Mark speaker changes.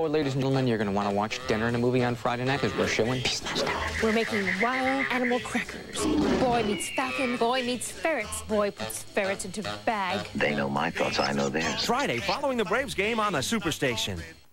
Speaker 1: ladies and gentlemen, you're going to want to watch dinner and a movie on Friday night because we're showing Beastmaster.
Speaker 2: We're making wild animal crackers. Boy meets falcon, boy meets ferrets. Boy puts ferrets into a bag.
Speaker 3: They know my thoughts, I know theirs.
Speaker 4: Friday, following the Braves game on the Superstation.